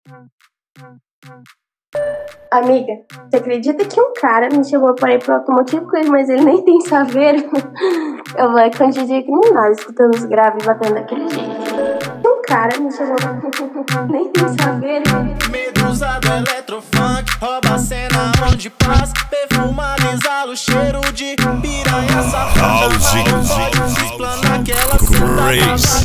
Amiga, você acredita que um cara me chamou para ir pro automotivo com ele, mas ele nem tem saveiro? Eu vou com DJ criminal, escutando os graves e batendo daquele jeito. Um cara me chamou nem tem saveiro. Medusa do electrofunk, rouba a cena onde passa, perfumado, exala o cheiro de piranha safada. Explana aquela Grace.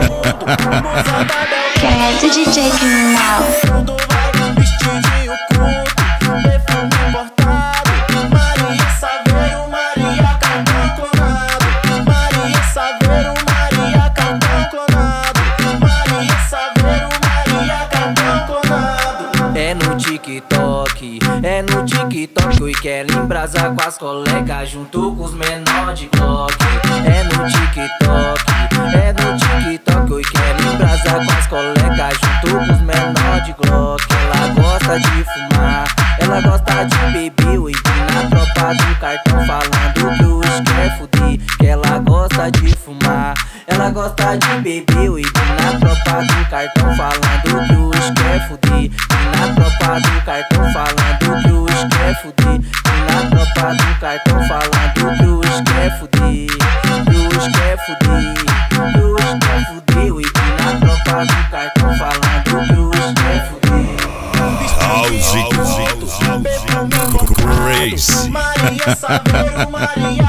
Quem é do DJ criminal? Tudo vai vestidinho curto, perfume importado. Maria Saveiro, Maria cartão clonado. Maria Saveiro, Maria cartão clonado. Maria Saveiro, Maria cartão clonado. É no TikTok, o Kelly embrasa com as colegas junto com os menores de Glock. É no TikTok, o Kelly embrasa com as colegas junto com os menores de Glock. Ela gosta de fumar, ela gosta de beber e na tropa do cartão falando que o uísque é fuder. Que ela gosta de fumar, ela gosta de beber e na tropa do cartão falando que o uísque é fuder. Na tropa do cartão falando que o uísque é fuder. Na tropa do cartão falando que o uísque é fuder. Que o uísque é fuder. Que o uísque é fuder. E na tropa do cartão falando que o uísque é fuder. Grace. Maria Saveiro, Maria